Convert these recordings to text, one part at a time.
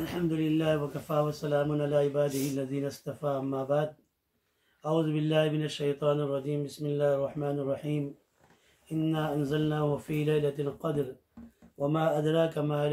अल्हम्दुलिल्लाह वकफ़ा वस्सलामुन अला इबादिहिल्लज़ीना इस्तफ़ा अम्मा बाद अऊज़ु बिल्लाहि मिनश शैतानिर रजीम बिस्मिल्लाहिर रहमानिर रहीम इन्ना अंज़लनाहु फ़ी लैलतिल क़द्र वमा अदराका मा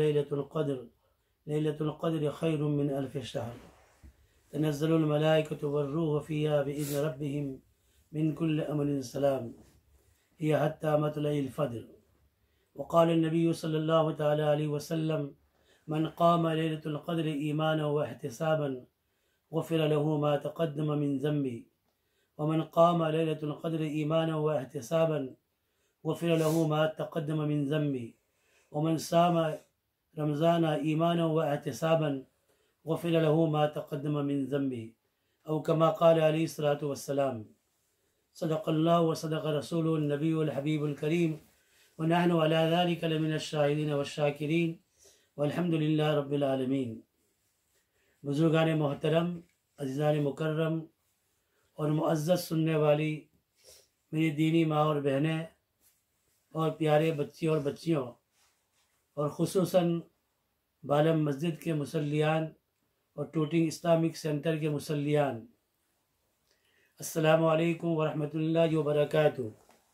लैलतुल क़द्र खैरुम मिन अल्फ़ि शहर तनज़्ज़लुल मलाइकतु वर्रूहु फ़ीहा बिइज़्नि रब्बिहिम मिन कुल्लि अमरिन सलाम हिय हत्ता मतलइल फ़ज्र वक़ाल नबी सल्लल्लाहु तआला अलैहि वसल्लम मन क़ाम लैलतुल क़द्र ईमानन व इहतिसाबन गुफ़िर लहु मा तक़द्दम मिन ज़ंबी वमन क़ाम लैलतुल क़द्र ईमानन व इहतिसाबन गुफ़िर लहु मा तक़द्दम मिन ज़ंबी वमन साम रमज़ान ईमानन व इहतिसाबन गुफ़िर लहु मा तक़द्दम मिन ज़ंबी औ कमा क़ाल अलैहिस्सलातु वस्सलाम सदक़ल्लाहु व सदक़ रसूलुहुन नबियुल हबीबुल करीम व नहनु अला ज़ालिका लमिनश शाहिदीन वश्शाकिरीन वल्हम्दुलिल्लाहि रब्बिल आलमीन। बुज़ुर्गान मोहतरम, अज़ीज़ान मुकर्रम और मुअज़्ज़ज़ सुनने वाली मेरी दीनी माँ और बहनें और प्यारे बच्चे और बच्चियों और ख़ुसूसन बालम मस्जिद के मुसल्लियान और टूटिंग इस्लामिक सेंटर के मुसल्लियान, अस्सलामु अलैकुम वरहमतुल्लाहि वबरकातुहू।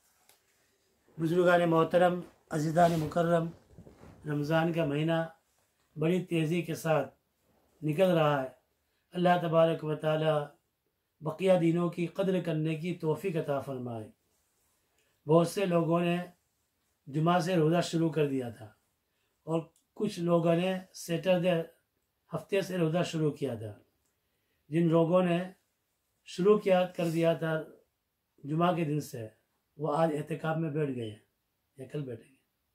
बुज़ुर्गान मोहतरम, अज़ीज़ान मुकर्रम, रमज़ान का महीना बड़ी तेज़ी के साथ निकल रहा है। अल्लाह तबारक व तआला बकिया दिनों की कद्र करने की तौफ़ीक़ अता फ़रमाए। बहुत से लोगों ने जुमा से रोज़ा शुरू कर दिया था और कुछ लोगों ने सैटरडे हफ्ते से रोज़ा शुरू किया था। जिन लोगों ने शुरू कर दिया था जुमा के दिन से, वो आज एहतिकाफ में बैठ गए या कल बैठेंगे,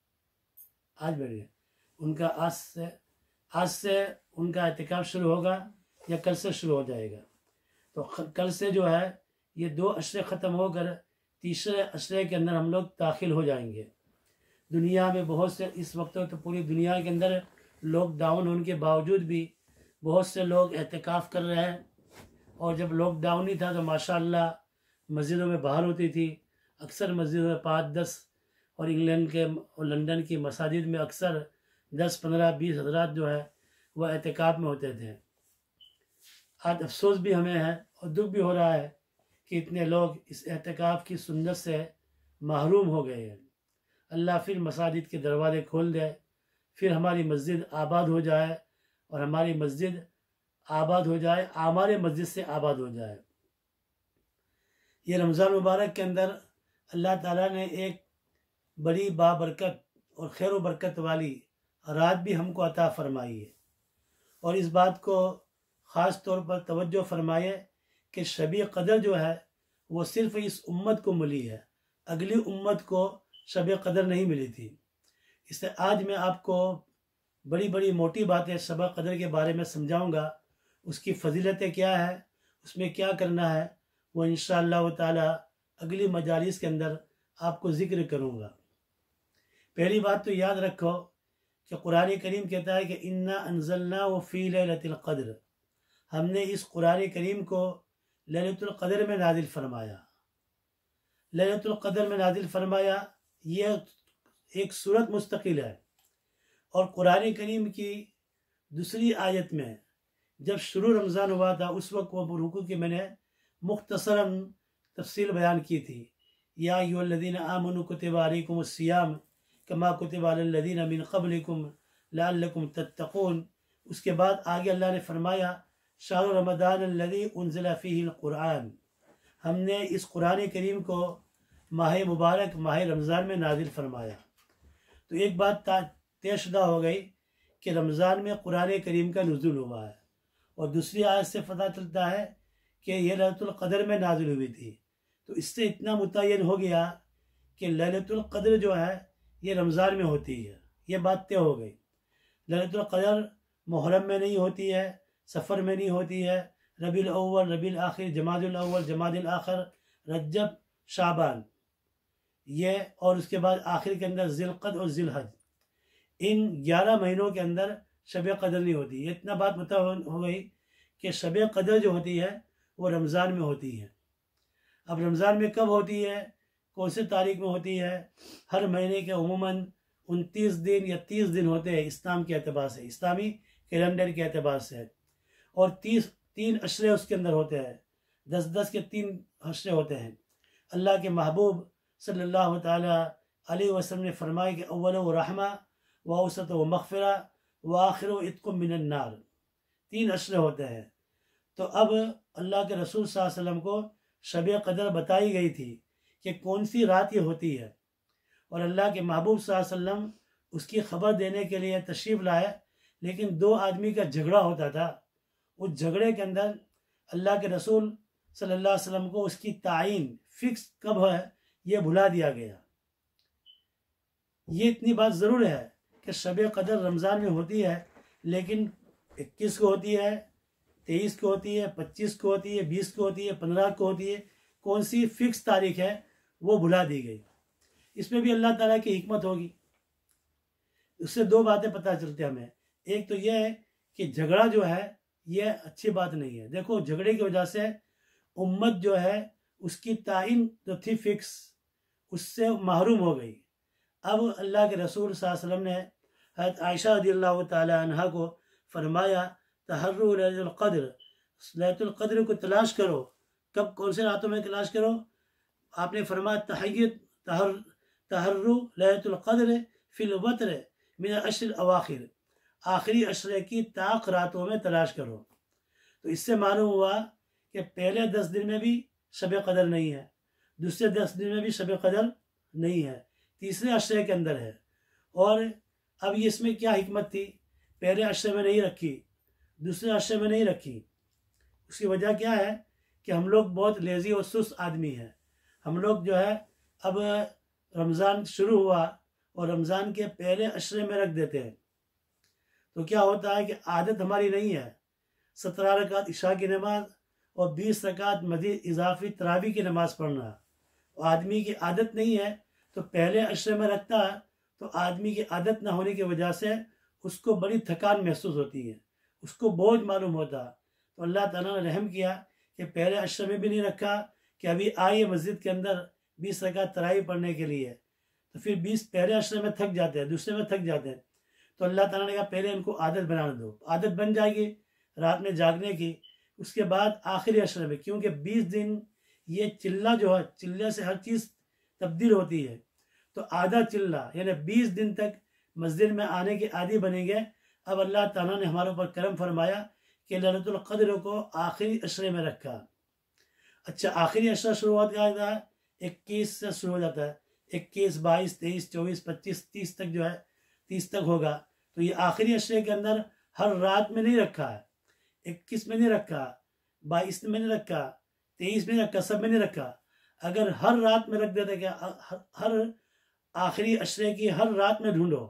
आज बैठ गए। उनका आज से उनका एहतिकाफ शुरू होगा या कल से शुरू हो जाएगा। तो कल से जो है ये 2 अशरे ख़त्म होकर तीसरे अशरे के अंदर हम लोग दाखिल हो जाएंगे। दुनिया में बहुत से इस वक्त तो पूरी दुनिया के अंदर लॉकडाउन होने के बावजूद भी बहुत से लोग एहतिकाफ कर रहे हैं। और जब लॉकडाउन नहीं था तो माशाअल्लाह मस्जिदों में बाहर होती थी। अक्सर मस्जिदों में 5-10 और इंग्लैंड के और लंदन की मसाजिद में अक्सर 10-15-20 हज़रात जो है वह एहतिकाफ में होते थे। आज अफसोस भी हमें है और दुख भी हो रहा है कि इतने लोग इस एहतिकाफ की सुन्नत से महरूम हो गए हैं। अल्लाह फिर मसाजिद के दरवाज़े खोल दे, फिर हमारी मस्जिद आबाद हो जाए और हमारी मस्जिद आबाद हो जाए, हमारे मस्जिद से आबाद हो जाए। ये रमज़ान मुबारक के अंदर अल्लाह ताला ने एक बड़ी बाबरकत और खैर व बरकत वाली रात भी हमको अता फ़रमाई है। और इस बात को ख़ास तौर पर तवज्जो फरमाए कि शब क़द्र जो है वो सिर्फ़ इस उम्मत को मिली है, अगली उम्मत को शब क़द्र नहीं मिली थी। इससे आज मैं आपको बड़ी बड़ी मोटी बातें शब क़द्र के बारे में समझाऊंगा। उसकी फ़जीलतें क्या है, उसमें क्या करना है, वो इंशाअल्लाह ताला अगली मजालिस के अंदर आपको ज़िक्र करूँगा। पहली बात तो याद रखो कि कुरान करीम कहता है कि इन्ना अंज़लनाहु फ़ी लैलतिल क़द्र, हमने इस कुरान करीम को लैलतुल क़द्र में नाजिल फरमाया। लैलतुल क़द्र में नाजिल फरमाया, यह एक सूरत मुस्तकिल है। और कुरान करीम की दूसरी आयत में जब शुरू रमज़ान हुआ था उस वक्त वो रुकू की मैंने मुख्तसरन तफसील बयान की थी। या अय्युहल्लज़ीना आमनू कुतिबा अलैकुमुस्सियाम कमा कुतिबा अलल्लज़ीना मिन क़ब्लिकुम लअल्लकुम तत्तक़ून। उसके बाद आगे अल्लाह ने फरमाया शहर रमज़ान अल्लज़ी उन्ज़िला फ़ीहिल क़ुरआन, हमने इस कुरान करीम को माह मुबारक माह रमज़ान में नाजिल फरमाया। तो एक बात तयशुदा हो गई कि रमज़ान में कुरान करीम का नुज़ूल हुआ है। और दूसरी आयत से पता चलता है कि यह लैलतुल क़द्र में नाजिल हुई थी। तो इससे इतना मुतय्यन हो गया कि लैलतुल क़द्र जो है ये रमज़ान में होती है। ये बात तय हो गई। लैलतुल क़द्र मुहर्रम में नहीं होती है, सफ़र में नहीं होती है, रबीउल अव्वल, रबीउल आखिर, जमादुल अव्वल, जमादुल आखिर, रजब, शाबान, ये और उसके बाद आखिर के अंदर ज़िलक़द और ज़िलहज, इन 11 महीनों के अंदर शब क़द्र नहीं होती। इतना बात पता हो गई कि शब क़द्र जो होती है वो रमज़ान में होती है। अब रमज़ान में कब होती है, कौन से तारीख में होती है? हर महीने के उमूमन 29 दिन या 30 दिन होते हैं इस्लाम के एतबार से, इस्लामी कैलेंडर के एतबार से। और 3 अशरे उसके अंदर होते हैं, 10-10 के 3 अशरे होते हैं। अल्लाह के महबूब सल्लल्लाहु ताला अलैहि वसल्लम ने फरमाया कि अव्वल व रहमा व औसत व मग़फ़िरा व आखिर इत्क़ुम मिनन नार, 3 अशरे होते हैं। तो अब अल्लाह के रसूल सल्लल्लाहु अलैहि वसल्लम को शब क़दर बताई गई थी कि कौन सी रात ये होती है, और अल्लाह के महबूब सल्लल्लाहु अलैहि वसल्लम उसकी खबर देने के लिए तशरीफ़ लाए। लेकिन 2 आदमी का झगड़ा होता था। उस झगड़े के अंदर अल्लाह के रसूल सल्लल्लाहु अलैहि वसल्लम को उसकी तायीन फिक्स कब है ये भुला दिया गया। ये इतनी बात ज़रूर है कि शब क़दर रमज़ान में होती है, लेकिन 21 को होती है, 23 को होती है, 25 को होती है, 20 को होती है, 15 को होती है, कौन सी फिक्स तारीख है वो भुला दी गई। इसमें भी अल्लाह ताला की हिकमत होगी। उससे 2 बातें पता चलती हैं हमें। एक तो यह है कि झगड़ा जो है ये अच्छी बात नहीं है। देखो, झगड़े की वजह से उम्मत जो है उसकी तायीन जो थी फिक्स, उससे महरूम हो गई। अब अल्लाह के रसूल सल्लल्लाहु अलैहि वसल्लम ने हज़रत आयशा रज़ियल्लाहु ताला अन्हा को फरमाया, तहर्रु लैलतुल क़द्र, लैलतुल क़द्र को तलाश करो। कब, कौन से रातों में तलाश करो? आपने फरमाया तहर्रु लैलतुल क़द्र फिल वत्र मिन अश्र अवाखिर, आखिरी अशरे की ताक रातों में तलाश करो। तो इससे मालूम हुआ कि पहले 10 दिन में भी शब क़दर नहीं है, दूसरे 10 दिन में भी शब क़दर नहीं है, तीसरे अशरे के अंदर है। और अब ये इसमें क्या हिकमत थी? पहले अशरे में नहीं रखी, दूसरे अशरे में नहीं रखी। उसकी वजह क्या है कि हम लोग बहुत लेज़ी और सुस्त आदमी हैं। हम लोग जो है अब रमज़ान शुरू हुआ और रमज़ान के पहले अशरे में रख देते हैं। तो क्या होता है कि आदत हमारी नहीं है 17 रकात इशा की नमाज और 20 रकात मज़ीद इजाफी तरावी की नमाज़ पढ़ना। आदमी की आदत नहीं है तो पहले अशरे में रखता है, तो आदमी की आदत ना होने की वजह से उसको बड़ी थकान महसूस होती है, उसको बोझ मालूम होता। तो अल्लाह ताला ने रहम किया कि पहले अशरे में भी नहीं रखा कि अभी आइए मस्जिद के अंदर 20 रकात तरावी पढ़ने के लिए। तो फिर 20 पहले अशरे में थक जाते हैं, दूसरे में थक जाते हैं। तो अल्लाह ताला ने कहा पहले इनको आदत बनाने दो, आदत बन जाएगी रात में जागने की। उसके बाद आखिरी अशरे में, क्योंकि 20 दिन ये चिल्ला जो है, चिल्ले से हर चीज़ तब्दील होती है, तो आधा चिल्ला यानी 20 दिन तक मस्जिद में आने के आदी बनेंगे। अब अल्लाह ताला ने हमारे ऊपर करम फरमाया कि लैलतुल क़द्र को आखिरी अशरे में रखा। अच्छा, आखिरी अशरा शुरू होता है 21 से शुरू हो जाता है, 21, 22, 23, 24, 25, 30 तक जो है 30 तक होगा। तो ये आखिरी अशरे के अंदर हर रात में नहीं रखा है, 21 में नहीं रखा, 22 में नहीं रखा, 23 में नहीं रखा, सब में नहीं रखा। अगर हर रात में रख देते, क्या हर आखिरी अशरे की हर रात में ढूंढो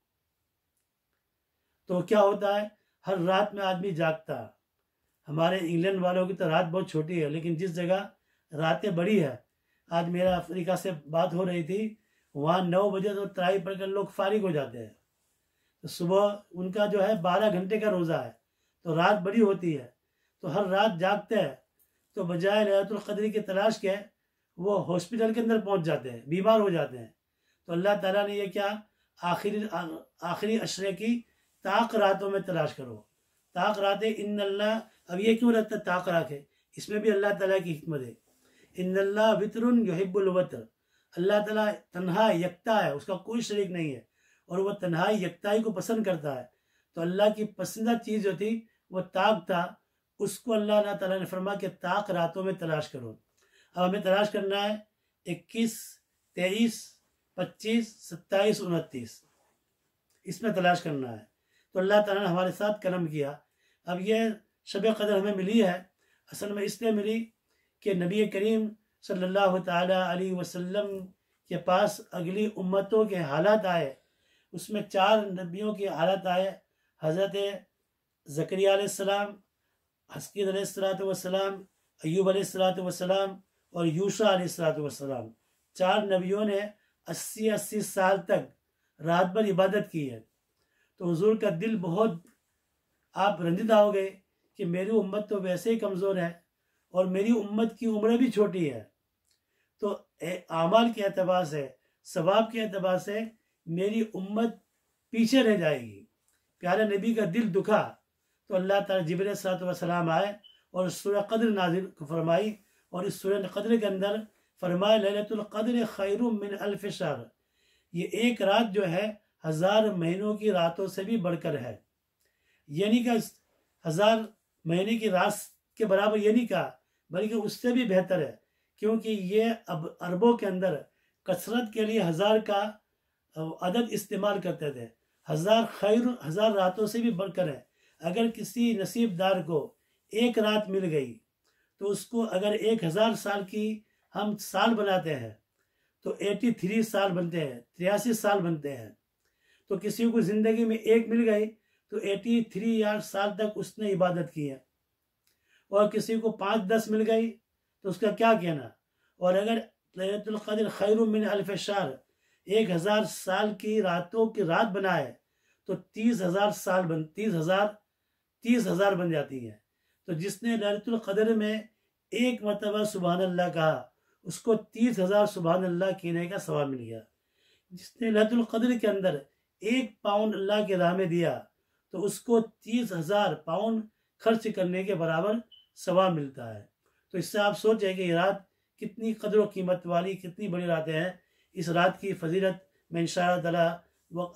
तो क्या होता है, हर रात में आदमी जागता। हमारे इंग्लैंड वालों की तो रात बहुत छोटी है, लेकिन जिस जगह रातें बड़ी है, आज मेरा अफ्रीका से बात हो रही थी, वहाँ 9 बजे तो तरावी पढ़कर लोग फारिग हो जाते हैं। तो सुबह उनका जो है 12 घंटे का रोज़ा है, तो रात बड़ी होती है, तो हर रात जागते हैं। तो बजाय लैलतुल क़द्र की तलाश के वो हॉस्पिटल के अंदर पहुंच जाते हैं, बीमार हो जाते हैं। तो अल्लाह ताला ने ये क्या, आखिरी अशरे की ताक रातों में तलाश करो। ताक रातें इन्नल्लाह, अब ये क्यों रहता है ताक रातें? इसमें भी अल्लाह ताला की हिकमत है। इन्नल्लाह वित्रुन युहिब्बुल वत्र, अल्लाह ताला तन्हा यकता है, उसका कोई शरीक नहीं है, और वह तन्हाई यकताई को पसंद करता है। तो अल्लाह की पसंदीदा चीज़ जो थी वो ताक था, उसको अल्लाह ताला ने फरमाया कि ताक रातों में तलाश करो। अब हमें तलाश करना है 21, 23, 25, 27, 29, इसमें तलाश करना है। तो अल्लाह ताला ने हमारे साथ करम किया। अब यह शब क़द्र हमें मिली है, असल में इसलिए मिली कि नबी करीम सल्लल्लाहु ताला अलैहि वसल्लम के पास अगली उम्मतों के हालात आए, उसमें 4 नबियों के हालात आए। हज़रत ज़करिया अलैहिस्सलाम, हस्कीद अलैहिस्सलाम, अय्यूब अलैहिस्सलाम और यूशा अलैहिस्सलाम, 4 नबियों ने 80-80 साल तक रात भर इबादत की है। तो हुजूर का दिल बहुत, आप रंजिदा हो गए कि मेरी उम्मत तो वैसे ही कमज़ोर है और मेरी उम्मत की उम्र भी छोटी है, तो आमाल के एतबार से, सवाब के एतबार से मेरी उम्मत पीछे रह जाएगी। प्यारे नबी का दिल दुखा तो अल्लाह ताला जिब्रील सलाम आए और सूरह कद्र नाजिल फरमाई। और इस सूरह कद्र के अंदर फरमाया लैलतुल कद्र खैरुम मिन अल्फ शहर, ये एक रात जो है 1000 महीनों की रातों से भी बढ़कर है। यानी कि 1000 महीने की रात के बराबर ये नहीं कहा, बल्कि उससे भी बेहतर है, क्योंकि ये अब अरबों के अंदर कसरत के लिए 1000 का अदद इस्तेमाल करते थे। 1000 रातों से भी बढ़कर है। अगर किसी नसीबदार को एक रात मिल गई तो उसको अगर 1000 साल की हम साल बनाते हैं तो 83 साल बनते हैं, 83 साल बनते हैं। तो किसी को ज़िंदगी में एक मिल गई तो 83 यार साल तक उसने इबादत की है। और किसी को 5-10 मिल गई तो उसका क्या कहना। और अगर लैलतुल क़द्र खैरुम मिन अल्फ शहर 1000 साल की रातों की रात बनाए तो 30,000 साल 30,000 बन जाती है। तो जिसने लैलतुल क़द्र में एक मरतबा सुबहान अल्लाह कहा उसको 30,000 सुबहान अल्लाह कहने का सवाब मिल गया। जिसने लैलतुल क़द्र के अंदर 1 पाउंड अल्लाह के राह में दिया तो उसको 30,000 पाउंड खर्च करने के बराबर सवाब मिलता है। तो इससे आप सोचें कि ये रात कितनी कदर व कीमत वाली, कितनी बड़ी रातें हैं। इस रात की फजीलत मैं इंशाअल्लाह ताला वो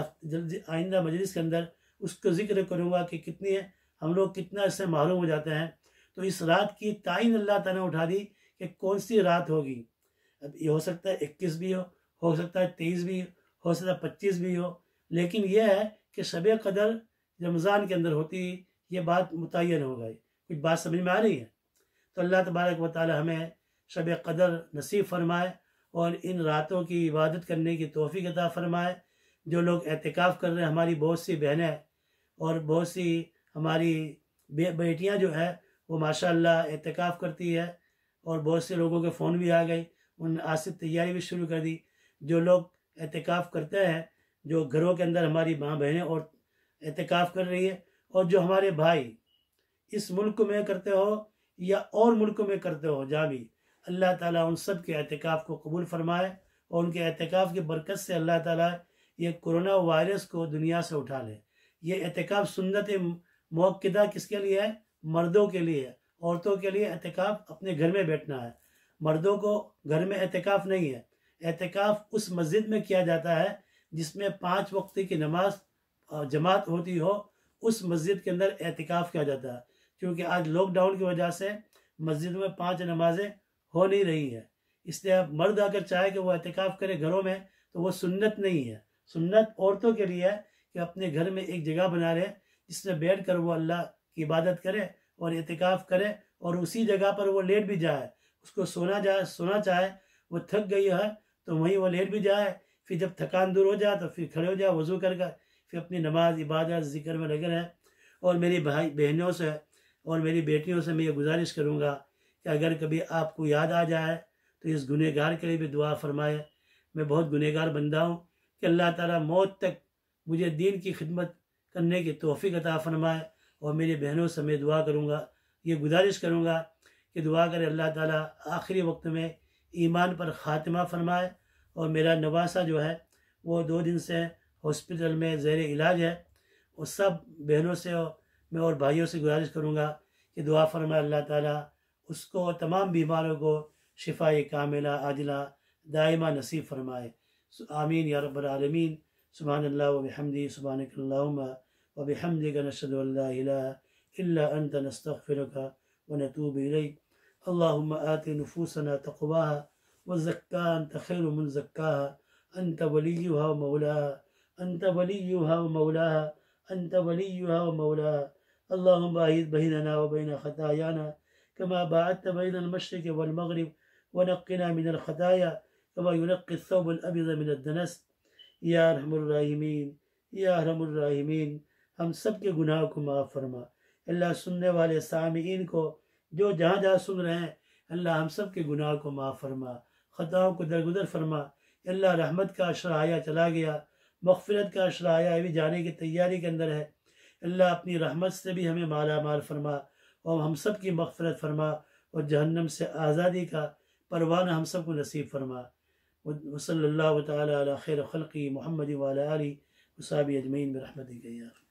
आइंदा मजलिस के अंदर उसको जिक्र करूँगा कि कितनी है, हम लोग कितना इससे मालूम हो जाते हैं। तो इस रात की तायीन अल्लाह ताला ने उठा दी कि कौन सी रात होगी। अब ये हो सकता है 21 भी हो सकता है 23 भी हो सकता है 25 भी हो, लेकिन यह है कि शब कदर रमज़ान के अंदर होती, ये बात मुतय्यन हो गई। कुछ बात समझ में आ रही है। तो अल्लाह तबारक व तआला हमें शब कदर नसीब फरमाए और इन रातों की इबादत करने की तौफीक अता फरमाए। जो लोग एहतिकाफ़ कर रहे हैं, हमारी बहुत सी बहनें और बहुत सी हमारी बेटियां जो है वो माशाअल्लाह एहतिकाफ़ करती है और बहुत से लोगों के फ़ोन भी आ गई, उन आज से तैयारी भी शुरू कर दी। जो लोग एहतिकाफ़ करते हैं, जो घरों के अंदर हमारी माँ बहनें और एहतिकाफ़ कर रही है, और जो हमारे भाई इस मुल्क में करते हो या और मुल्कों में करते हो, जहाँ भी अल्लाह ताला उन सब के एहतिकाफ़ को कबूल फरमाए और उनके एहतिकाफ़ की बरकत से अल्लाह ताला ये कोरोना वायरस को दुनिया से उठा ले। ये एहतिकाफ़ सुन्नत मुअक्कदा किसके लिए है? मर्दों के लिए है। औरतों के लिए एहतिकाफ़ अपने घर में बैठना है। मर्दों को घर में एहतिकाफ़ नहीं है। एहतिकाफ़ उस मस्जिद में किया जाता है जिसमें 5 वक्त की नमाज जमात होती हो, उस मस्जिद के अंदर एहतिकाफ़ किया जाता है। क्योंकि आज लॉकडाउन की वजह से मस्जिद में 5 नमाजें हो नहीं रही है, इसलिए अब मर्द अगर चाहे कि वो एहतिकाफ़ करे घरों में तो वो सुन्नत नहीं है। सुन्नत औरतों के लिए है कि अपने घर में एक जगह बना रहे जिसमें बैठ कर वो अल्लाह की इबादत करे और एहतिकाफ़ करे, और उसी जगह पर वो लेट भी जाए। उसको सोना चाहे, वो थक गई है तो वहीं वो लेट भी जाए, फिर जब थकान दूर हो जाए तो फिर खड़े हो जाए वज़ू कर फिर अपनी नमाज इबादत ज़िक्र में लगे रहें। और मेरी भाई बहनों से और मेरी बेटियों से मैं ये गुजारिश करूँगा कि अगर कभी आपको याद आ जाए तो इस गुनहगार के लिए भी दुआ फरमाए। मैं बहुत गुनहगार बंदा हूँ कि अल्लाह ताला मौत तक मुझे दीन की खिदमत करने की तौफीक अता फरमाए। और मेरी बहनों से मैं दुआ करूँगा, ये गुजारिश करूँगा कि दुआ करे अल्लाह ताला आखिरी वक्त में ईमान पर ख़ात्मा फरमाए। और मेरा नवासा जो है वो 2 दिन से हॉस्पिटल में ज़ेर इलाज है। और सब बहनों से मैं और भाइयों से गुजारिश करूँगा कि दुआ फरमाए अल्लाह ताला उसको और तमाम बीमारों को शिफाए कामिला आजिला दाइमा नसीब फरमाए। आमीन या रब्बल आलमीन। सुब्हानल्लाह व बिहम्दिही सुब्हानकल्लाहुम्मा व बिहम्दिका नशहदु अल्ला इलाहा इल्ला अंता नस्तगफिरुका व नतूबु इलैक। अल्लाहुम्मा आति नुफूसना तक़वाहा व ज़क्काहा अंत खैरु मन ज़क्काहा अंत वलियुहा व मौलाहा अंत वलियुहा व मौलाहा अंत वलियुहा व मौलाहा। अल्लाहुम्मा बाइद बैनना व बैन खतायाना कमा बाअदत बैन अल-मशरिक़ वल-मग़रिब व नक़्क़िना मिनल खताया कमा युनक़्क़ि अस-सौबुल अब्यज़ मिनद दनस। या अरहमुर राहिमीन, या अरहमुर राहिमीन, हम सब के गुनाह को माफ़ फरमा। अल्लाह सुनने वाले सामीईन को जो जहाँ जहाँ सुन रहे हैं, अल्लाह हम सब के गुनाह को माफ़ फरमा, ख़ताओं को दरगुदर फरमा। अल्लाह रहमत का अशरा आया चला गया, मग़फ़िरत का अशरा आया अभी जाने की तैयारी के अंदर है। अल्लाह अपनी रहमत से भी हमें माला माल फरमा और हम सब की मग़फ़िरत फरमा और जहन्नम से आज़ादी का परवाना हम सब को नसीब फरमा। वसल्लल्लाहु तआला अला खैर ख़ल्क़ी मुहम्मद व अला आलिहि व सहबिही अजमईन बिरहमतिका या